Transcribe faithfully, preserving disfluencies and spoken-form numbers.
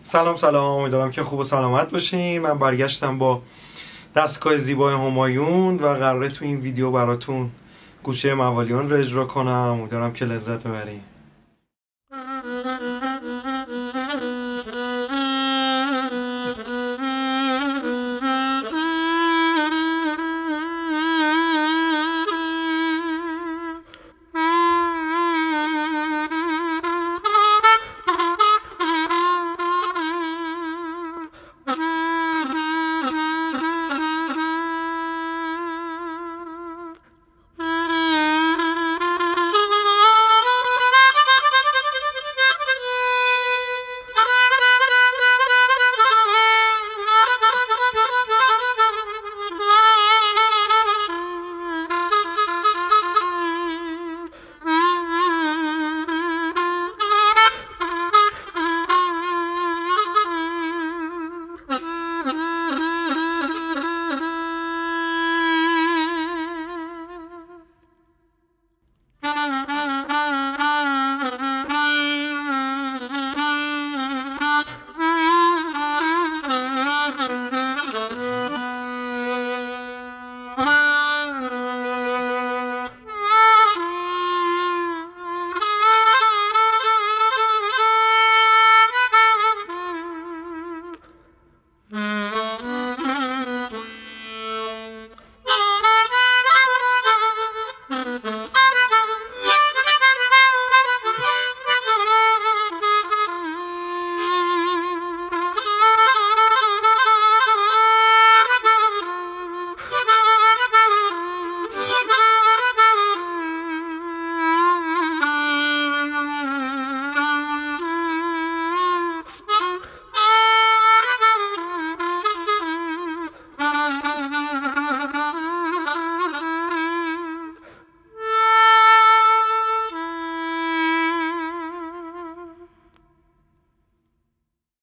سلام سلام، امیدوارم که خوب و سلامت باشین. من برگشتم با دستگاه زیبای همایون و قراره تو این ویدیو براتون گوشه موالیون رو اجرا کنم. امیدوارم که لذت ببرین.